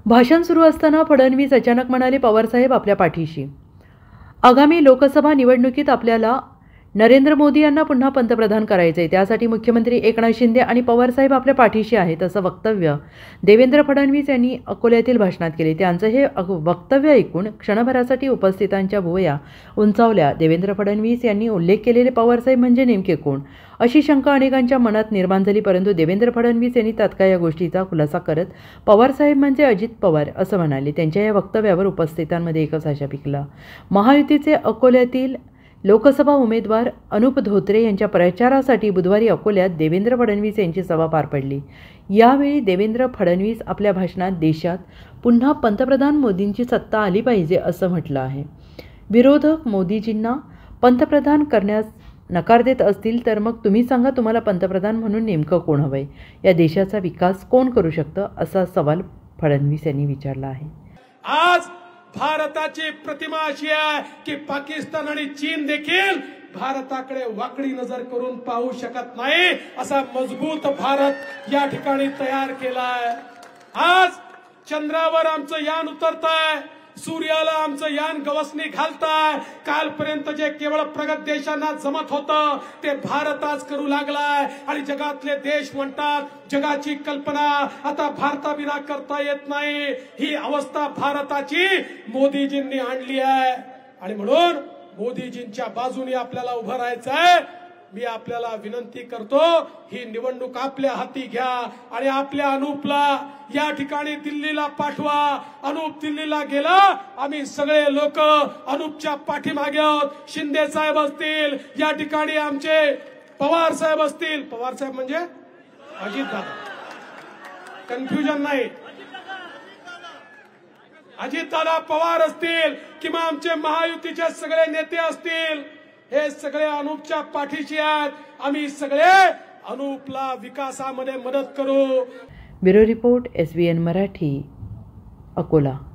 भाषण सुरू असताना फडणवीस अचानक म्हणाले, पवारसाहेब आपल्या पाठीशी. आगामी लोकसभा निवडणुकीत आपल्याला नरेंद्र मोदी यांना पुन्हा पंतप्रधान करायचे, त्यासाठी मुख्यमंत्री एकनाथ शिंदे आणि पवारसाहेब आपल्या पाठीशी आहेत, असं वक्तव्य देवेंद्र फडणवीस यांनी अकोल्यातील भाषणात केले. त्यांचं हे वक्तव्य ऐकून क्षणभरासाठी उपस्थितांच्या भुवया उंचावल्या. देवेंद्र फडणवीस यांनी उल्लेख केलेले पवारसाहेब म्हणजे नेमके कोण, अशी शंका अनेकांच्या मनात निर्माण झाली. परंतु देवेंद्र फडणवीस यांनी तात्काळ या गोष्टीचा खुलासा करत पवारसाहेब म्हणजे अजित पवार असं म्हणाले. त्यांच्या या वक्तव्यावर उपस्थितांमध्ये एकच आशा पिकला. महायुतीचे अकोल्यातील लोकसभा उमेदवार अनुप धोत्रे यांच्या प्रचारासाठी बुधवारी अकोल्यात देवेंद्र फडणवीस यांची सभा पार पडली. यावेळी देवेंद्र फडणवीस आपल्या भाषणात देशात पुन्हा पंतप्रधान मोदींची सत्ता आली पाहिजे असं म्हटलं आहे. विरोधक मोदीजींना पंतप्रधान करण्यास नकार देत असतील तर मग तुम्ही सांगा, तुम्हाला पंतप्रधान म्हणून नेमकं कोण हवंय? या देशाचा विकास कोण करू शकतं, असा सवाल फडणवीस यांनी विचारला आहे. आज भारताची प्रतिमा अशी आहे की पाकिस्तान आणि चीन देखील भारताकडे वाकडी नजर करून पाहू शकत नाही, असा मजबूत भारत या ठिकाणी तयार केलाय. आज चंद्रावर आमचं यान उतरतंय, सूर्याला आमचं यान गवसणी घालताय. कालपर्यंत जे केवळ प्रगत देशांना जमत होतं ते भारत आज करू लागलाय आणि जगातले देश म्हणतात जगाची कल्पना आता भारताविना करता येत नाही. ही अवस्था भारताची मोदीजींनी आणली आहे आणि म्हणून मोदीजींच्या बाजूने आपल्याला उभं राहायचं आहे. मी आपल्याला विनंती करतो, ही निवडणूक आपल्या हाती घ्या आणि आपल्या अनुपला या ठिकाणी दिल्लीला पाठवा. अनुप दिल्लीला गेला, आम्ही सगळे लोक अनुपच्या पाठीमागे आहोत. शिंदे साहेब असतील, या ठिकाणी आमचे पवार साहेब असतील, पवार साहेब म्हणजे अजित दादा, कन्फ्युजन नाही, अजित दादा पवार असतील किंवा आमचे महायुतीचे सगळे नेते असतील, हे सगळे अनुपच्या पाठीशी आहेत. आम्ही सगळे अनुपला विकासामध्ये मदत करू. Bureau report, SBN Marathi, Akola.